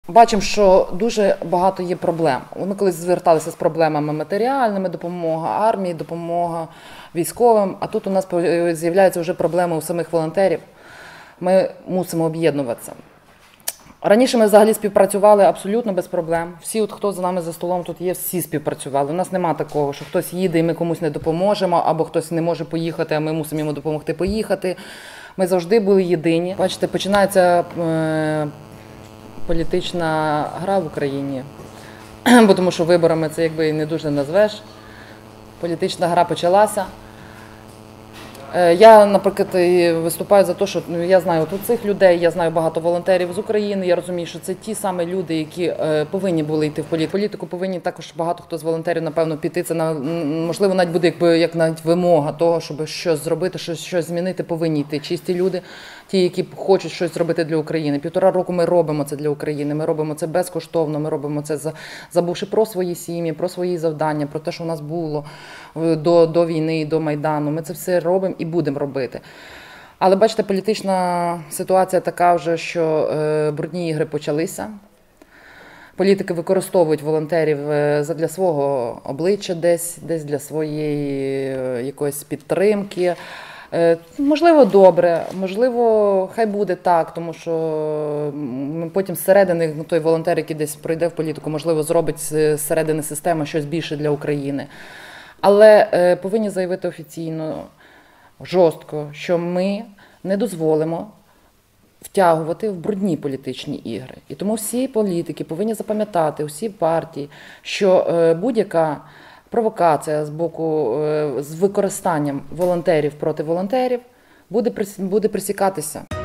Бачимо, що дуже багато є проблем. Вони колись зверталися з проблемами матеріальними, допомога армії, допомога військовим, а тут у нас з'являються вже проблеми у самих волонтерів. Ми мусимо об'єднуватися. Раніше ми взагалі співпрацювали абсолютно без проблем. Всі, хто з нами за столом тут є, всі співпрацювали. У нас немає такого, що хтось їде і ми комусь не допоможемо, або хтось не може поїхати, а ми мусимо йому допомогти поїхати. Ми завжди були єдині. Бачите, починається політична гра в Україні, бо тому що виборами це якби і не дуже назвеш. Політична гра почалася. Я, наприклад, виступаю за те, що я знаю тут цих людей, я знаю багато волонтерів з України, я розумію, що це ті самі люди, які повинні були йти в політику, повинні також багато хто з волонтерів, напевно, піти. Це, можливо, навіть буде як навіть вимога того, щоб щось зробити, щось змінити, повинні йти. Чисті люди, ті, які хочуть щось зробити для України. 1,5 року ми робимо це для України, ми робимо це безкоштовно, ми робимо це, забувши про свої сім'ї, про свої завдання, про те, що у нас було до війни, до Майдану. Ми це все робимо і будемо робити. Але, бачите, політична ситуація така вже, що брудні ігри почалися. Політики використовують волонтерів для свого обличчя десь для своєї якоїсь підтримки. Можливо, добре, можливо, хай буде так, тому що потім зсередини той волонтер, який десь пройде в політику, можливо, зробить зсередини системи щось більше для України. Але повинні заявити офіційно, жорстко, що ми не дозволимо втягувати в брудні політичні ігри. І тому всі політики повинні запам'ятати, всі партії, що будь-яка провокація з боку, з використанням волонтерів проти волонтерів буде пресікатися.